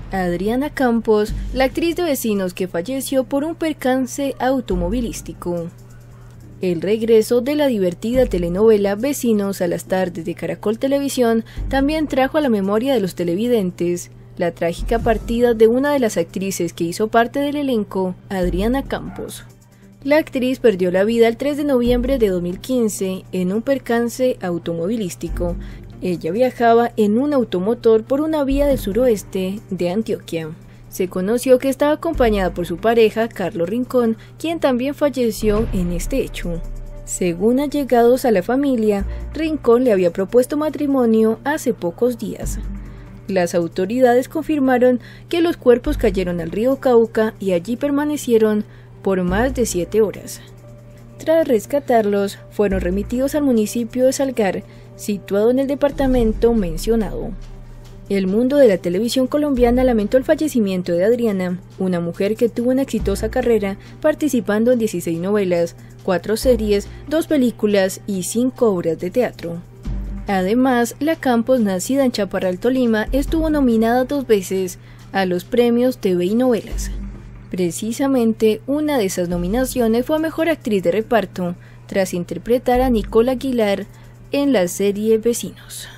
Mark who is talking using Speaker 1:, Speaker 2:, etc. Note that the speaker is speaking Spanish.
Speaker 1: Adriana Campos, la actriz de Vecinos que falleció por un percance automovilístico. El regreso de la divertida telenovela Vecinos a las tardes de Caracol Televisión también trajo a la memoria de los televidentes la trágica partida de una de las actrices que hizo parte del elenco, Adriana Campos. La actriz perdió la vida el 3 de noviembre de 2015 en un percance automovilístico. Ella viajaba en un automotor por una vía del suroeste de Antioquia. Se conoció que estaba acompañada por su pareja, Carlos Rincón, quien también falleció en este hecho. Según allegados a la familia, Rincón le había propuesto matrimonio hace pocos días. Las autoridades confirmaron que los cuerpos cayeron al río Cauca y allí permanecieron por más de 7 horas. Tras rescatarlos, fueron remitidos al municipio de Salgar, situado en el departamento mencionado. El mundo de la televisión colombiana lamentó el fallecimiento de Adriana, una mujer que tuvo una exitosa carrera participando en 16 novelas, 4 series, 2 películas y 5 obras de teatro. Además, la Campos, nacida en Chaparral, Tolima, estuvo nominada 2 veces a los premios TV y Novelas. Precisamente, una de esas nominaciones fue a Mejor Actriz de Reparto, tras interpretar a Nicole Aguilar en la serie Vecinos.